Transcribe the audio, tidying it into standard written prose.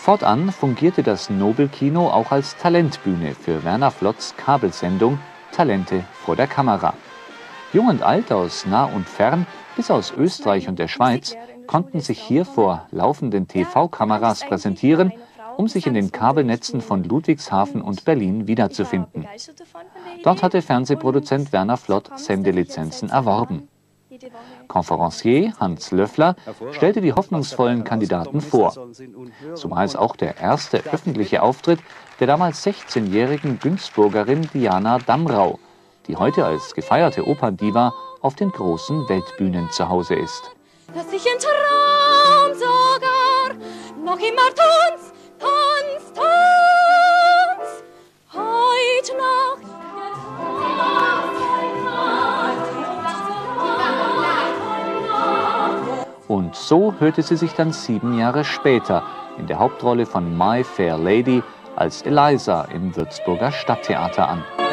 Fortan fungierte das Nobelkino auch als Talentbühne für Werner Flotts Kabelsendung Talente vor der Kamera. Jung und alt aus nah und fern, bis aus Österreich und der Schweiz, konnten sich hier vor laufenden TV-Kameras präsentieren, um sich in den Kabelnetzen von Ludwigshafen und Berlin wiederzufinden. Dort hatte Fernsehproduzent Werner Flott Sendelizenzen erworben. Konferencier Hans Löffler stellte die hoffnungsvollen Kandidaten vor. So war es auch der erste öffentliche Auftritt der damals 16-jährigen Günzburgerin Diana Damrau, die heute als gefeierte Operndiva auf den großen Weltbühnen zu Hause ist. Dass ich im Traum sogar noch immer tanz, heut Nacht. Und so hörte sie sich dann 7 Jahre später in der Hauptrolle von My Fair Lady als Eliza im Würzburger Stadttheater an.